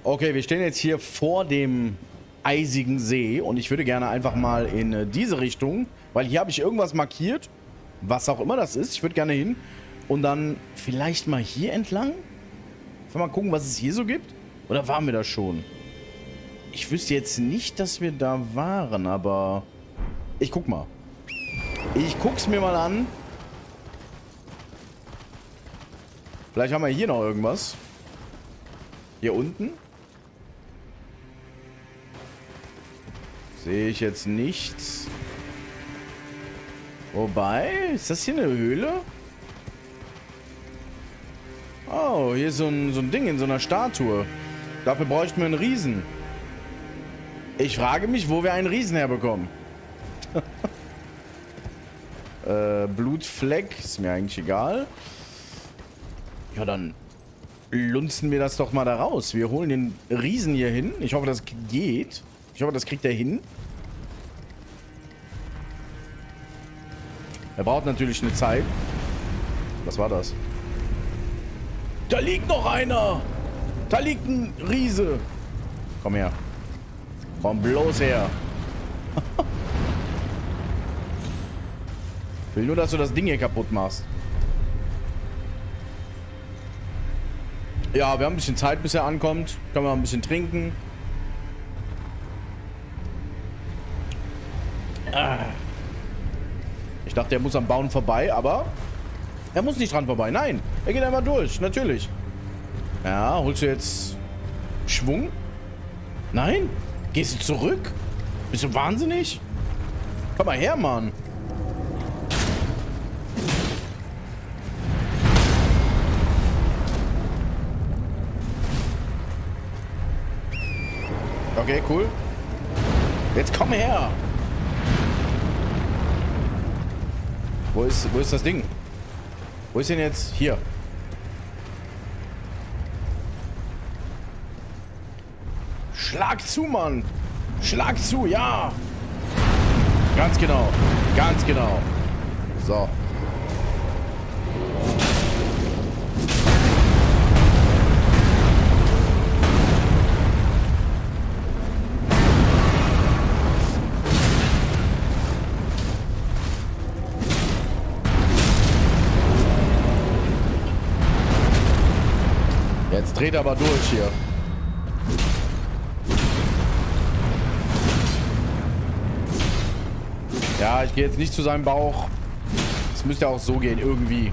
Okay, wir stehen jetzt hier vor dem eisigen See und ich würde gerne einfach mal in diese Richtung, weil hier habe ich irgendwas markiert, was auch immer das ist. Ich würde gerne hin und dann vielleicht mal hier entlang. Mal gucken, was es hier so gibt. Oder waren wir da schon? Ich wüsste jetzt nicht, dass wir da waren, aber ich guck mal. Ich guck's mir mal an. Vielleicht haben wir hier noch irgendwas. Hier unten. Sehe ich jetzt nichts. Wobei, ist das hier eine Höhle? Oh, hier ist so ein Ding in so einer Statue. Dafür bräuchten wir einen Riesen. Ich frage mich, wo wir einen Riesen herbekommen. Blutfleck, ist mir eigentlich egal. Ja, dann lunzen wir das doch mal da raus. Wir holen den Riesen hier hin. Ich hoffe, das geht. Ich hoffe, das kriegt er hin. Er braucht natürlich eine Zeit. Was war das? Da liegt noch einer! Da liegt ein Riese! Komm her. Komm bloß her. Ich will nur, dass du das Ding hier kaputt machst. Ja, wir haben ein bisschen Zeit, bis er ankommt. Können wir ein bisschen trinken. Ich dachte, er muss am Bauen vorbei, aber er muss nicht dran vorbei. Nein, er geht einfach durch, natürlich. Ja, holst du jetzt Schwung? Nein? Gehst du zurück? Bist du wahnsinnig? Komm mal her, Mann. Okay, cool. Jetzt komm her. Wo ist das Ding? Wo ist denn jetzt? Hier. Schlag zu, Mann. Schlag zu, ja. Ganz genau. Ganz genau. So. Jetzt dreht aber durch hier. Ja, ich gehe jetzt nicht zu seinem Bauch. Das müsste auch so gehen, irgendwie.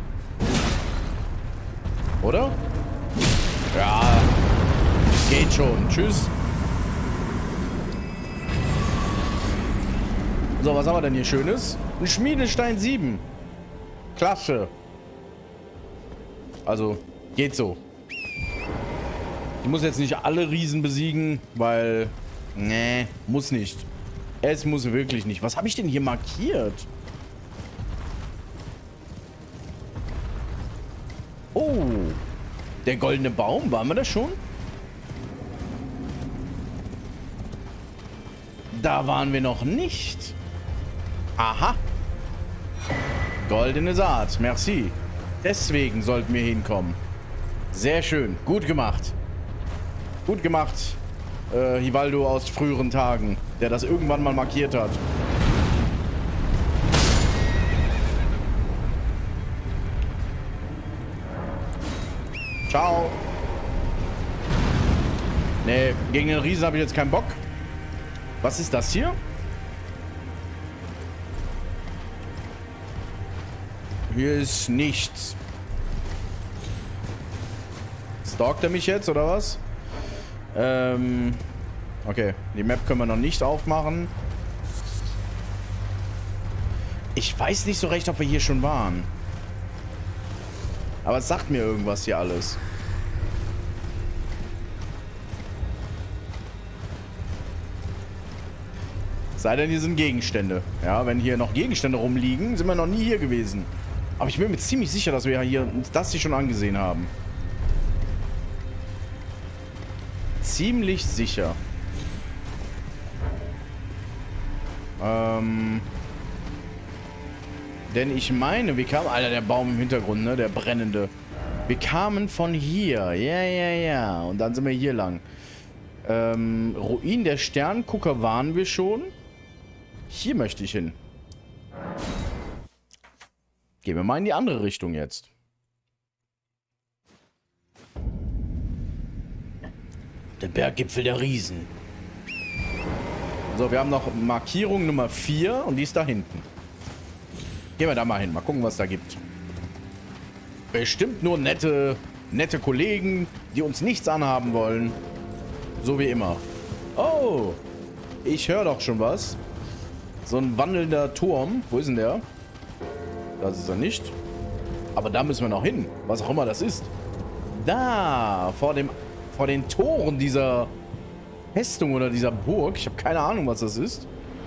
Oder? Ja. Geht schon. Tschüss. So, was haben wir denn hier Schönes? Ein Schmiedestein 7. Klasse. Also, geht so. Ich muss jetzt nicht alle Riesen besiegen, weil... Nee, muss nicht. Es muss wirklich nicht. Was habe ich denn hier markiert? Oh. Der goldene Baum. Waren wir das schon? Da waren wir noch nicht. Aha. Goldene Saat. Merci. Deswegen sollten wir hinkommen. Sehr schön. Gut gemacht. Gut gemacht, Hivaldo aus früheren Tagen, der das irgendwann mal markiert hat. Ciao. Nee, gegen den Riesen habe ich jetzt keinen Bock. Was ist das hier? Hier ist nichts. Stalkt er mich jetzt, oder was? Okay. Die Map können wir noch nicht aufmachen. Ich weiß nicht so recht, ob wir hier schon waren. Aber es sagt mir irgendwas hier alles. Sei denn, hier sind Gegenstände. Ja, wenn hier noch Gegenstände rumliegen, sind wir noch nie hier gewesen. Aber ich bin mir ziemlich sicher, dass wir hier uns das hier schon angesehen haben. Ziemlich sicher. Denn ich meine, wie kam... Alter, der Baum im Hintergrund, ne? Der brennende. Wir kamen von hier. Ja, ja, ja. Und dann sind wir hier lang. Ruin der Sterngucker waren wir schon. Hier möchte ich hin. Gehen wir mal in die andere Richtung jetzt. Der Berggipfel der Riesen. So, wir haben noch Markierung Nummer 4 und die ist da hinten. Gehen wir da mal hin. Mal gucken, was da gibt. Bestimmt nur nette Kollegen, die uns nichts anhaben wollen. So wie immer. Oh, ich höre doch schon was. So ein wandelnder Turm. Wo ist denn der? Das ist er nicht. Aber da müssen wir noch hin. Was auch immer das ist. Da, vor den Toren dieser Festung oder dieser Burg. Ich habe keine Ahnung, was das ist.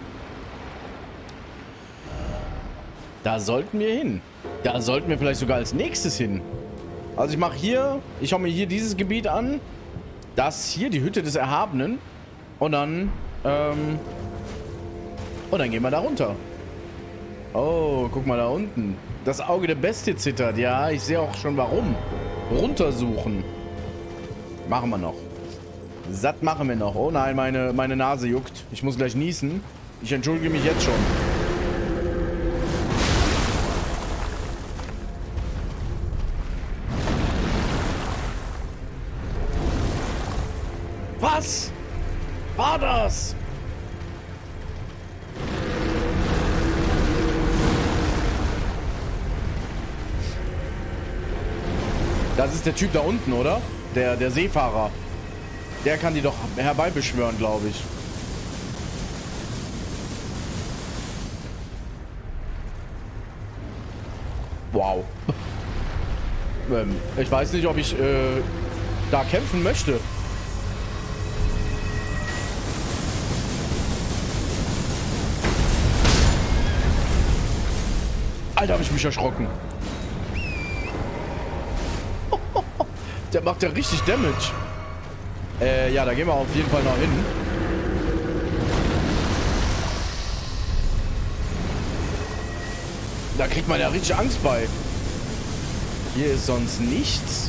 Da sollten wir hin. Da sollten wir vielleicht sogar als nächstes hin. Also ich schaue mir hier dieses Gebiet an. Das hier, die Hütte des Erhabenen. Und dann gehen wir da runter. Oh, guck mal da unten. Das Auge der Bestie zittert. Ja, ich sehe auch schon warum. Runtersuchen. Machen wir noch. Satt machen wir noch. Oh nein, meine Nase juckt. Ich muss gleich niesen. Ich entschuldige mich jetzt schon. Was war das? Das ist der Typ da unten, oder? Der Seefahrer. Der kann die doch herbeibeschwören, glaube ich. Wow. Ich weiß nicht, ob ich da kämpfen möchte. Alter, habe ich mich erschrocken. Der macht ja richtig Damage. Ja, da gehen wir auf jeden Fall noch hin. Da kriegt man ja richtig Angst bei. Hier ist sonst nichts.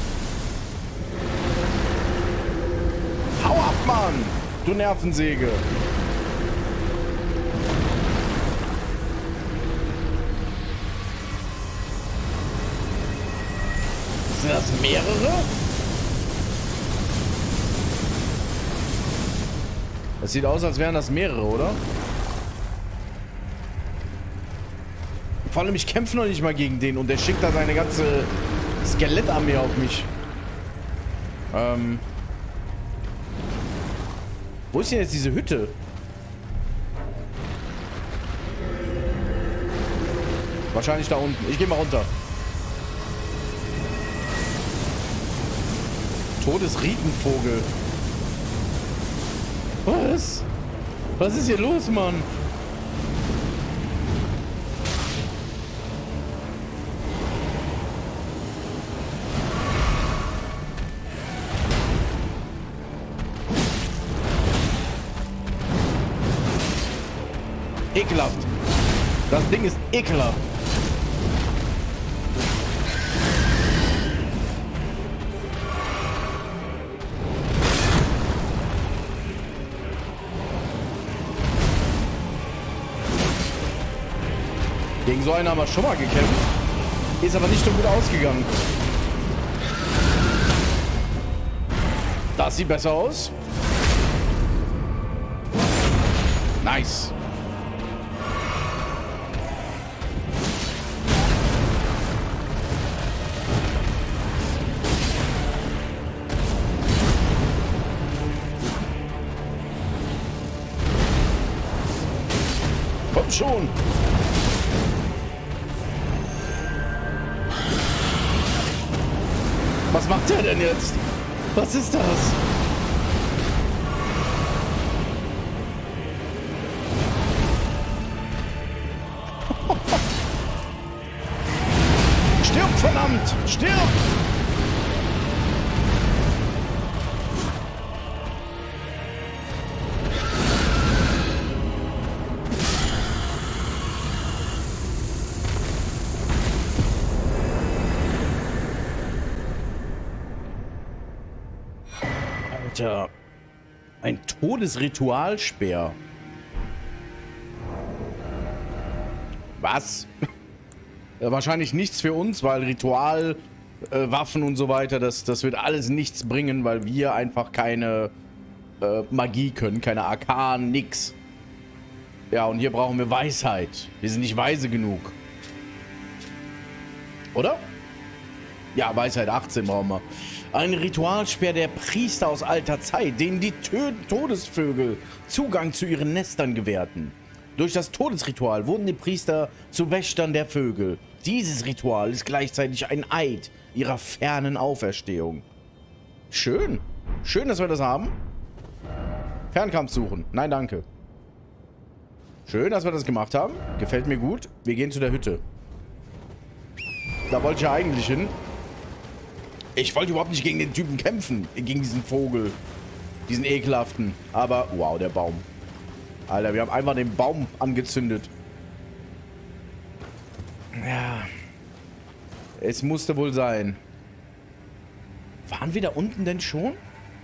Hau ab, Mann! Du Nervensäge. Sind das mehrere? Es sieht aus, als wären das mehrere, oder? Vor allem, ich kämpfe noch nicht mal gegen den und der schickt da seine ganze Skelettarmee auf mich. Wo ist denn jetzt diese Hütte? Wahrscheinlich da unten. Ich gehe mal runter. Todesriepenvogel. Was? Was ist hier los, Mann? Ekelhaft. Das Ding ist ekelhaft. Gegen so einen haben wir schon mal gekämpft. Ist aber nicht so gut ausgegangen. Das sieht besser aus. Nice. Komm schon. Was macht der denn jetzt? Was ist das? Stirb, verdammt! Stirb! Alter. Ein Todesritualspeer. Was? Wahrscheinlich nichts für uns, weil Ritual, Waffen und so weiter, das wird alles nichts bringen, weil wir einfach keine Magie können, keine Arkan, nix. Ja, und hier brauchen wir Weisheit. Wir sind nicht weise genug. Oder? Ja, Weisheit 18 brauchen wir. Ein Ritualspeer der Priester aus alter Zeit, denen die Todesvögel Zugang zu ihren Nestern gewährten. Durch das Todesritual wurden die Priester zu Wächtern der Vögel. Dieses Ritual ist gleichzeitig ein Eid ihrer fernen Auferstehung. Schön. Schön, dass wir das haben. Fernkampf suchen. Nein, danke. Schön, dass wir das gemacht haben. Gefällt mir gut. Wir gehen zu der Hütte. Da wollte ich ja eigentlich hin. Ich wollte überhaupt nicht gegen den Typen kämpfen. Gegen diesen Vogel. Diesen ekelhaften. Aber, wow, der Baum. Alter, wir haben einfach den Baum angezündet. Ja. Es musste wohl sein. Waren wir da unten denn schon?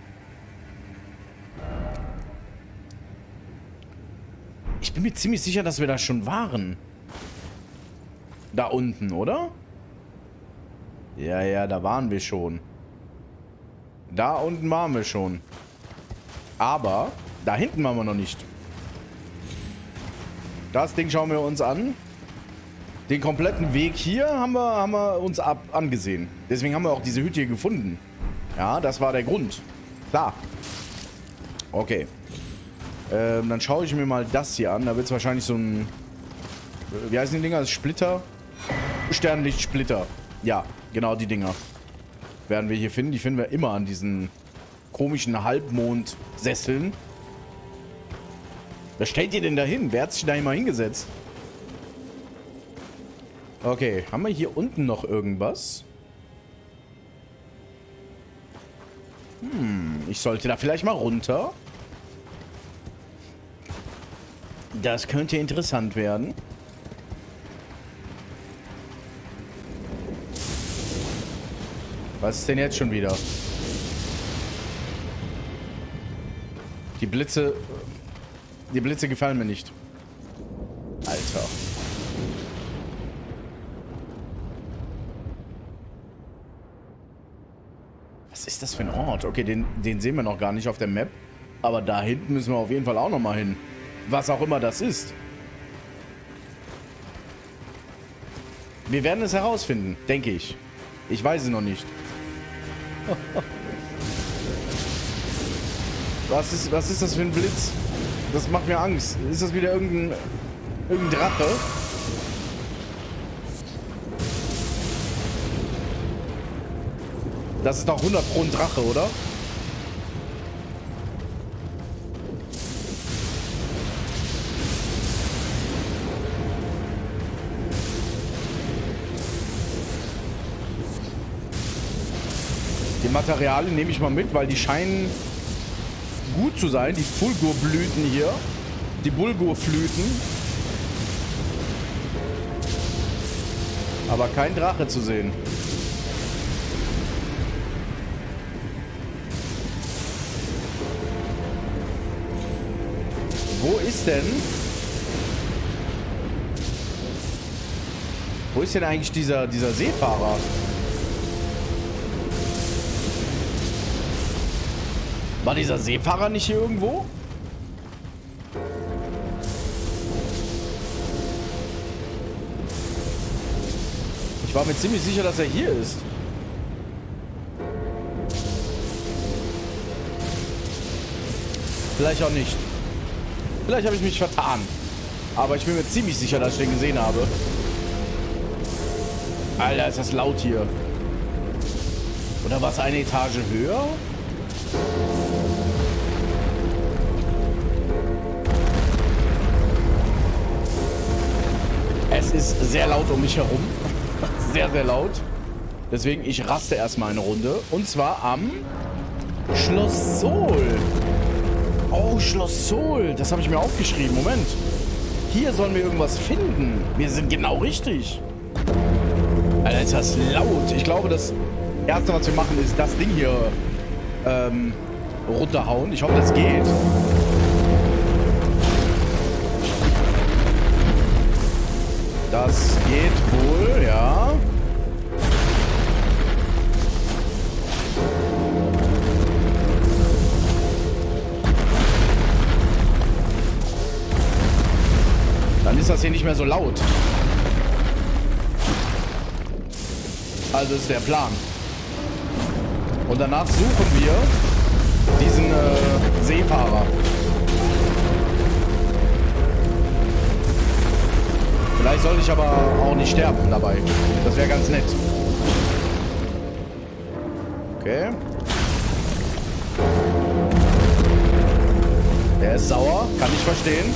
Ich bin mir ziemlich sicher, dass wir da schon waren. Da unten, oder? Ja, ja, da waren wir schon. Da unten waren wir schon. Aber da hinten waren wir noch nicht. Das Ding schauen wir uns an. Den kompletten Weg hier haben wir uns angesehen. Deswegen haben wir auch diese Hütte hier gefunden. Ja, das war der Grund. Klar. Okay. Dann schaue ich mir mal das hier an. Da wird es wahrscheinlich so ein... Wie heißen die Dinger? Das Splitter? Sternlichtsplitter. Ja, genau die Dinger. Werden wir hier finden. Die finden wir immer an diesen komischen Halbmondsesseln. Wer stellt ihr denn da hin? Wer hat sich da immer hingesetzt? Okay, haben wir hier unten noch irgendwas? Ich sollte da vielleicht mal runter. Das könnte interessant werden. Was ist denn jetzt schon wieder? Die Blitze gefallen mir nicht. Alter. Was ist das für ein Ort? Okay, den sehen wir noch gar nicht auf der Map. Aber da hinten müssen wir auf jeden Fall auch noch mal hin. Was auch immer das ist. Wir werden es herausfinden, denke ich. Ich weiß es noch nicht. Was ist das für ein Blitz? Das macht mir Angst. Ist das wieder irgendein Drache? Das ist doch 100 Pro ein Drache, oder? Die Materialien nehme ich mal mit, weil die scheinen gut zu sein. Die Fulgurblüten hier. Die Bulgurflüten. Aber kein Drache zu sehen. Wo ist denn... Wo ist denn eigentlich dieser Seefahrer? War dieser Seefahrer nicht hier irgendwo? Ich war mir ziemlich sicher, dass er hier ist. Vielleicht auch nicht. Vielleicht habe ich mich vertan. Aber ich bin mir ziemlich sicher, dass ich den gesehen habe. Alter, ist das laut hier. Oder war es eine Etage höher? Es ist sehr laut um mich herum. Sehr, sehr laut. Deswegen, ich raste erstmal eine Runde. Und zwar am Schloss Sol. Oh, Schloss Sol. Das habe ich mir aufgeschrieben. Moment. Hier sollen wir irgendwas finden. Wir sind genau richtig. Alter, ist das laut. Ich glaube, das Erste, was wir machen, ist das Ding hier runterhauen. Ich hoffe, das geht. Das geht wohl, ja. Dann ist das hier nicht mehr so laut. Also ist der Plan. Und danach suchen wir diesen Seefahrer. Vielleicht sollte ich aber auch nicht sterben dabei. Das wäre ganz nett. Okay. Der ist sauer. Kann ich verstehen.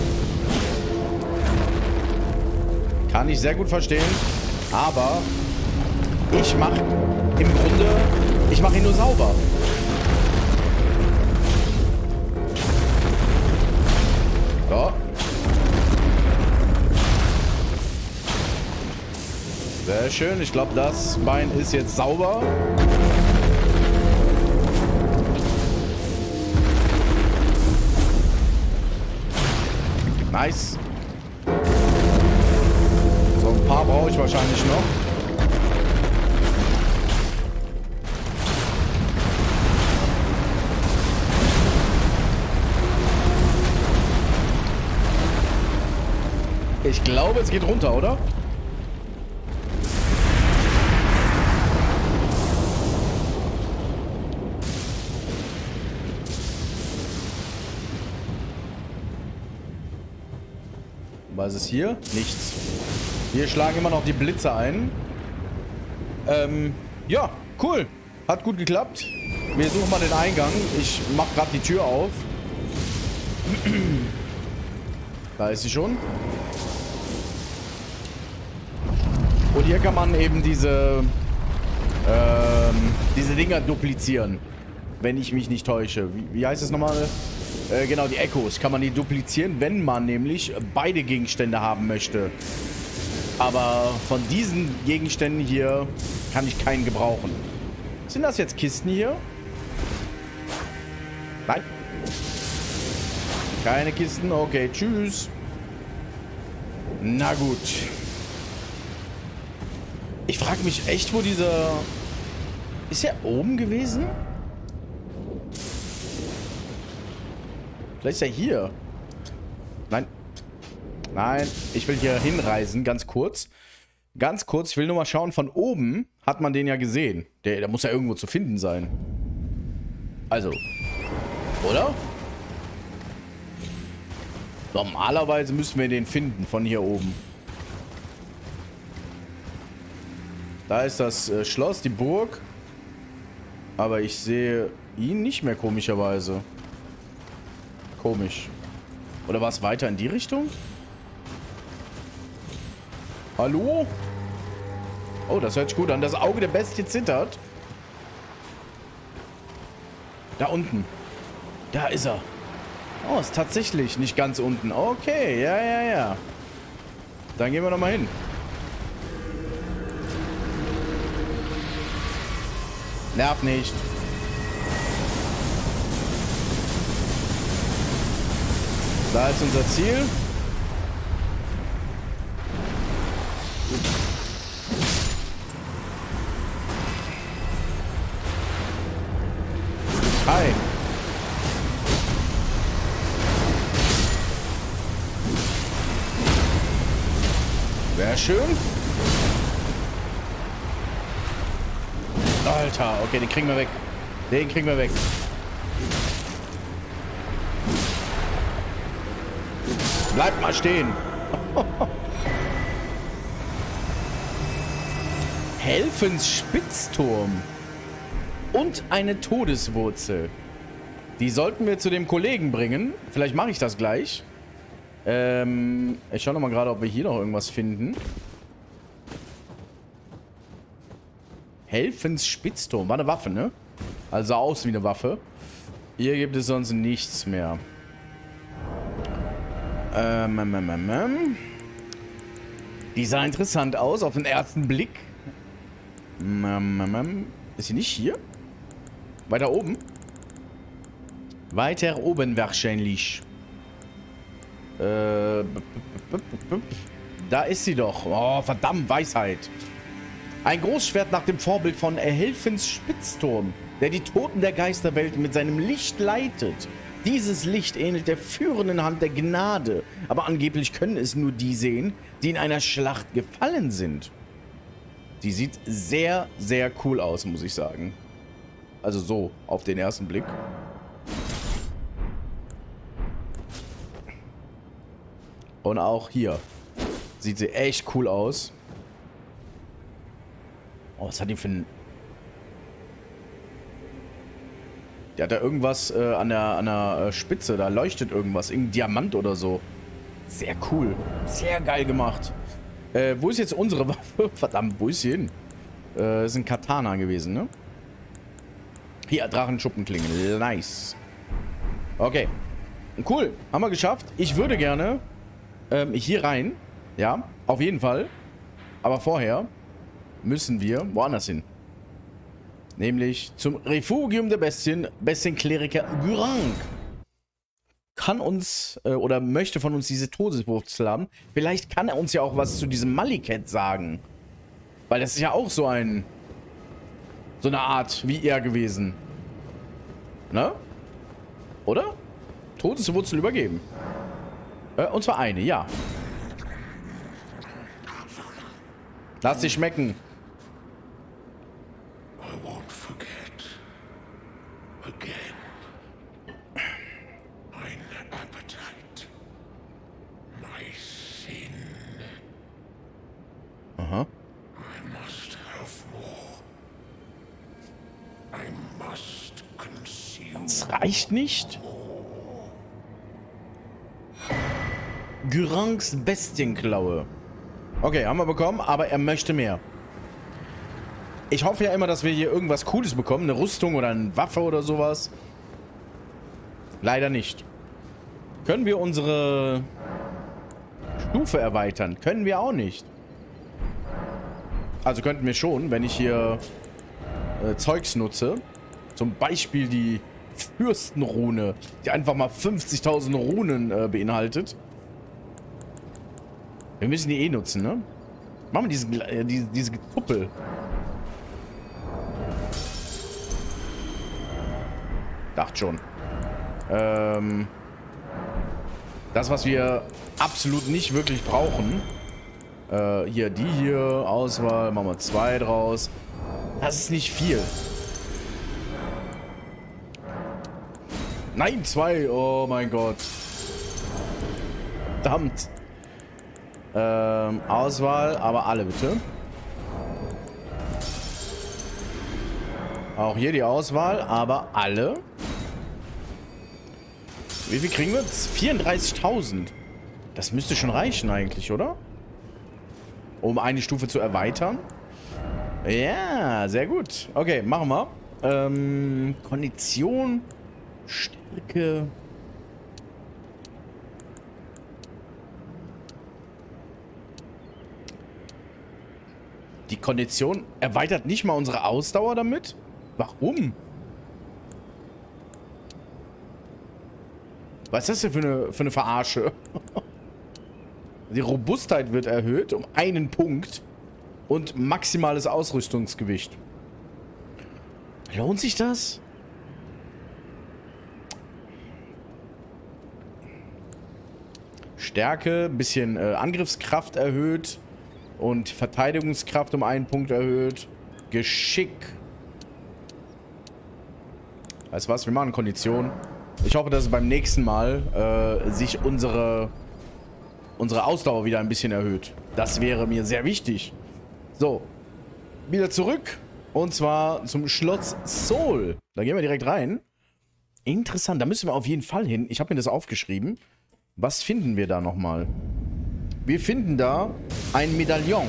Kann ich sehr gut verstehen. Aber ich mache im Grunde... Ich mache ihn nur sauber. So. Sehr schön. Ich glaube, das Bein ist jetzt sauber. Nice. So ein paar brauche ich wahrscheinlich noch. Ich glaube, es geht runter, oder? Was ist hier? Nichts. Hier schlagen immer noch die Blitze ein. Ja, cool. Hat gut geklappt. Wir suchen mal den Eingang. Ich mache gerade die Tür auf. Da ist sie schon. Und hier kann man eben diese Dinger duplizieren. Wenn ich mich nicht täusche. Wie heißt es nochmal? Genau, die Echos. Kann man die duplizieren, wenn man nämlich beide Gegenstände haben möchte. Aber von diesen Gegenständen hier kann ich keinen gebrauchen. Sind das jetzt Kisten hier? Nein. Keine Kisten. Okay, tschüss. Na gut. Ich frage mich echt, wo dieser... Ist er oben gewesen? Vielleicht ist er hier. Nein. Nein, ich will hier hinreisen, ganz kurz. Ganz kurz, ich will nur mal schauen, von oben hat man den ja gesehen. Der muss ja irgendwo zu finden sein. Also. Oder? Normalerweise müssen wir den finden, von hier oben. Da ist das Schloss, die Burg. Aber ich sehe ihn nicht mehr, komischerweise. Komisch. Oder war es weiter in die Richtung? Hallo? Oh, das hört sich gut an. Das Auge der Bestie zittert. Da unten. Da ist er. Oh, ist tatsächlich nicht ganz unten. Okay, ja. Dann gehen wir noch mal hin. Nerv nicht. Da ist unser Ziel. Hi. Sehr schön. Alter, okay, den kriegen wir weg. Den kriegen wir weg. Bleibt mal stehen. Helfens Spitzturm. Und eine Todeswurzel. Die sollten wir zu dem Kollegen bringen. Vielleicht mache ich das gleich. Ich schaue noch mal gerade, ob wir hier noch irgendwas finden. Helfens Spitzturm. War eine Waffe, ne? Also aus wie eine Waffe. Hier gibt es sonst nichts mehr. Die sah interessant aus auf den ersten Blick. Ist sie nicht hier? Weiter oben? Weiter oben wahrscheinlich. Da ist sie doch. Oh, verdammt, Weisheit. Ein Großschwert nach dem Vorbild von Helfens Spitzturm, der die Toten der Geisterwelt mit seinem Licht leitet. Dieses Licht ähnelt der führenden Hand der Gnade, aber angeblich können es nur die sehen, die in einer Schlacht gefallen sind. Die sieht sehr, sehr cool aus, muss ich sagen. Also so, auf den ersten Blick. Und auch hier sieht sie echt cool aus. Oh, was hat die für ein... Der hat da irgendwas an der Spitze. Da leuchtet irgendwas. Irgendein Diamant oder so. Sehr cool. Sehr geil gemacht. Wo ist jetzt unsere Waffe? Verdammt, wo ist sie hin? Ist ein Katana gewesen, ne? Hier, Drachenschuppenklinge. Nice. Okay. Cool. Haben wir geschafft. Ich würde gerne hier rein. Ja, auf jeden Fall. Aber vorher müssen wir woanders hin. Nämlich zum Refugium der Bestien, Bestienkleriker Gurranq. Kann uns, oder möchte von uns diese Todeswurzel haben. Vielleicht kann er uns ja auch was zu diesem Maliket sagen. Weil das ist ja auch so eine Art wie er gewesen. Ne? Oder? Todeswurzel übergeben. Und zwar eine, ja. Lass dich schmecken. I won't forget again. Mein Appetite. My sin. Aha. I must have more. I must consume. Das reicht nicht. Gurranqs Bestienklaue. Okay, haben wir bekommen, aber er möchte mehr. Ich hoffe ja immer, dass wir hier irgendwas Cooles bekommen. Eine Rüstung oder eine Waffe oder sowas. Leider nicht. Können wir unsere Stufe erweitern? Können wir auch nicht. Also könnten wir schon, wenn ich hier Zeugs nutze. Zum Beispiel die Fürstenrune, die einfach mal 50.000 Runen beinhaltet. Wir müssen die eh nutzen, ne? Machen wir diese Kuppel. Dachte schon. Das, was wir absolut nicht wirklich brauchen. Hier, die hier, Auswahl, machen wir 2 draus. Das ist nicht viel. Nein, 2. Oh mein Gott. Verdammt. Auswahl, aber alle bitte. Auch hier die Auswahl, aber alle. Wie viel kriegen wir? 34.000. Das müsste schon reichen eigentlich, oder? Um eine Stufe zu erweitern. Ja, sehr gut. Okay, machen wir. Kondition, Stärke. Die Kondition erweitert nicht mal unsere Ausdauer damit? Warum? Was ist das denn für eine Verarsche? Die Robustheit wird erhöht um 1 Punkt und maximales Ausrüstungsgewicht. Lohnt sich das? Stärke, ein bisschen Angriffskraft erhöht und Verteidigungskraft um 1 Punkt erhöht. Geschick. Weißt du was? Wir machen Kondition. Ich hoffe, dass es beim nächsten Mal sich unsere Ausdauer wieder ein bisschen erhöht. Das wäre mir sehr wichtig. So. Wieder zurück. Und zwar zum Schloss Sol. Da gehen wir direkt rein. Interessant. Da müssen wir auf jeden Fall hin. Ich habe mir das aufgeschrieben. Was finden wir da nochmal? Wir finden da ein Medaillon.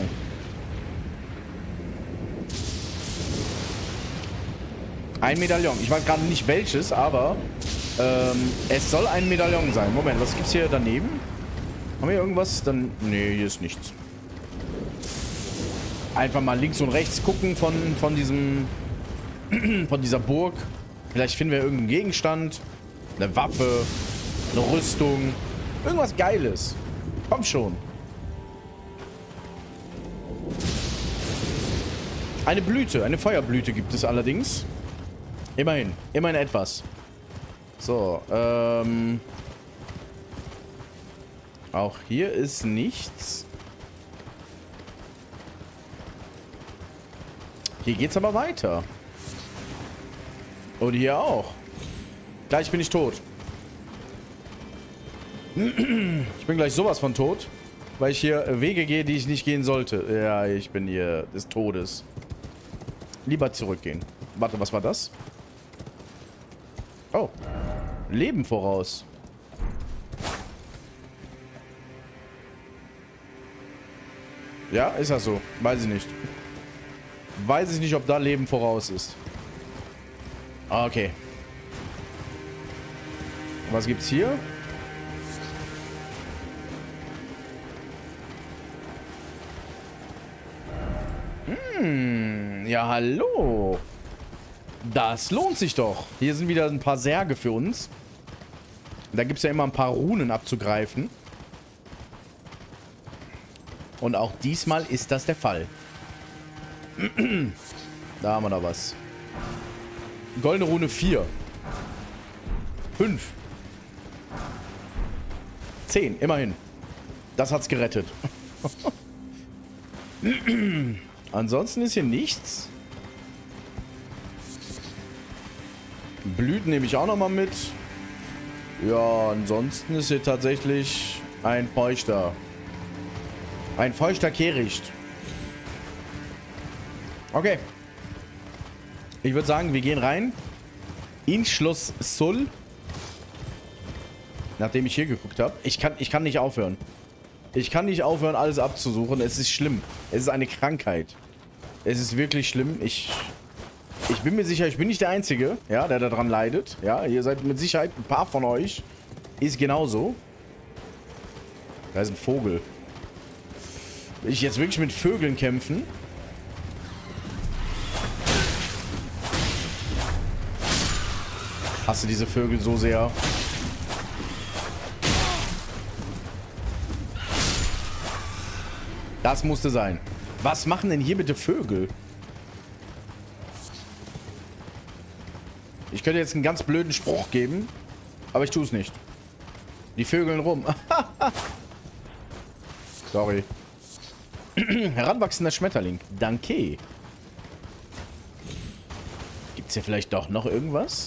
Ein Medaillon. Ich weiß gerade nicht welches, aber es soll ein Medaillon sein. Moment, was gibt's hier daneben? Haben wir irgendwas? Dann. Nee, hier ist nichts. Einfach mal links und rechts gucken von dieser Burg. Vielleicht finden wir irgendeinen Gegenstand. Eine Waffe. Eine Rüstung. Irgendwas Geiles. Komm schon. Eine Blüte. Eine Feuerblüte gibt es allerdings. Immerhin. Immerhin etwas. So, auch hier ist nichts. Hier geht's aber weiter. Und hier auch. Gleich bin ich tot. Ich bin gleich sowas von tot, weil ich hier Wege gehe, die ich nicht gehen sollte. Ja, ich bin hier des Todes. Lieber zurückgehen. Warte, was war das? Oh. Leben voraus. Ja, ist das so? Weiß ich nicht. Weiß ich nicht, ob da Leben voraus ist. Okay. Was gibt's hier? Ja, hallo. Das lohnt sich doch. Hier sind wieder ein paar Särge für uns. Da gibt es ja immer ein paar Runen abzugreifen. Und auch diesmal ist das der Fall. Da haben wir da was. Goldene Rune 4. 5. 10, immerhin. Das hat's gerettet. Ansonsten ist hier nichts. Blüten nehme ich auch nochmal mit. Ja, ansonsten ist hier tatsächlich ein feuchter. Ein feuchter Kehricht. Okay. Ich würde sagen, wir gehen rein. In Schloss Sol. Nachdem ich hier geguckt habe. Ich kann nicht aufhören. Ich kann nicht aufhören, alles abzusuchen. Es ist schlimm. Es ist eine Krankheit. Es ist wirklich schlimm. Ich bin mir sicher, ich bin nicht der Einzige, ja, der daran leidet. Ja, ihr seid mit Sicherheit ein paar von euch. Ist genauso. Da ist ein Vogel. Will ich jetzt wirklich mit Vögeln kämpfen? Hasse diese Vögel so sehr. Das musste sein. Was machen denn hier bitte Vögel? Ich könnte jetzt einen ganz blöden Spruch geben, aber ich tue es nicht. Die vögeln rum. Sorry. Heranwachsender Schmetterling. Danke. Gibt es hier vielleicht doch noch irgendwas?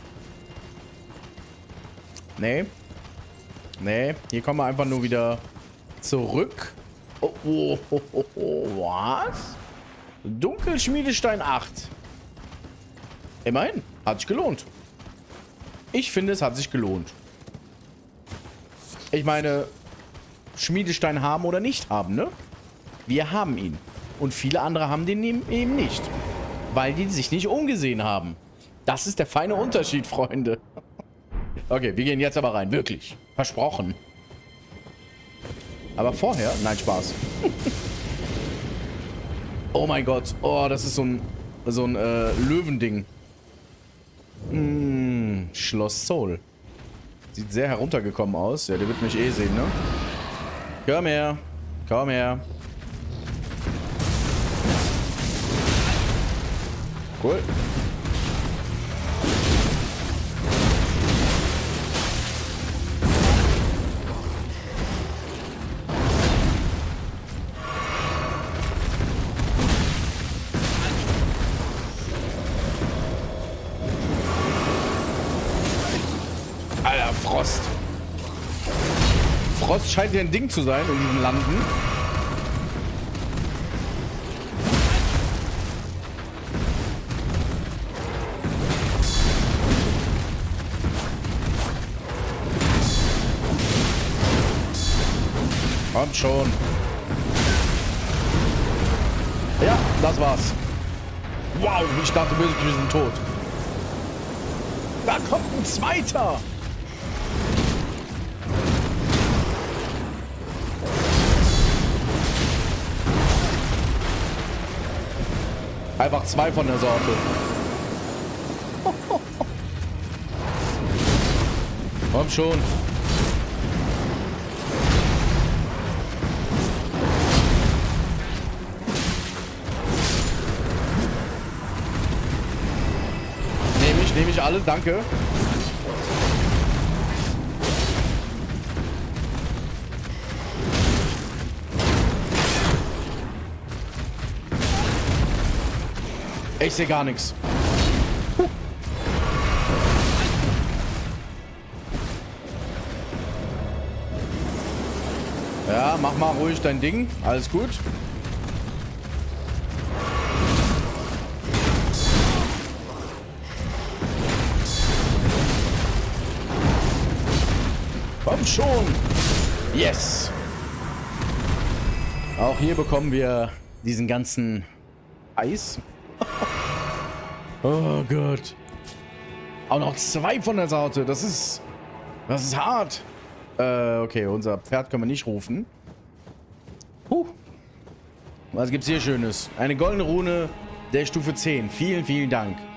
Nee. Nee, hier kommen wir einfach nur wieder zurück. Oh, was? Dunkelschmiedestein 8. Immerhin. Hat sich gelohnt. Ich finde, es hat sich gelohnt. Ich meine, Schmiedestein haben oder nicht haben, ne? Wir haben ihn. Und viele andere haben den eben nicht. Weil die sich nicht umgesehen haben. Das ist der feine Unterschied, Freunde. Okay, wir gehen jetzt aber rein. Wirklich. Versprochen. Aber vorher... Nein, Spaß. Oh mein Gott. Oh, das ist so ein Löwending. Schloss Sol. Sieht sehr heruntergekommen aus. Ja, der wird mich eh sehen, ne? Komm her. Komm her. Cool. Alter, Frost. Frost scheint ja ein Ding zu sein in diesen Landen. Kommt schon. Ja, das war's. Wow, ich dachte, wir sind tot. Da kommt ein zweiter. Einfach zwei von der Sorte. Komm schon. Nehme ich alle, danke. Ich sehe gar nichts. Ja, mach mal ruhig dein Ding. Alles gut. Komm schon. Yes. Auch hier bekommen wir diesen ganzen Eis. Oh Gott. Auch noch 2 von der Sorte. Das ist hart. Okay, unser Pferd können wir nicht rufen. Was gibt's hier Schönes? Eine goldene Rune der Stufe 10. Vielen, vielen Dank.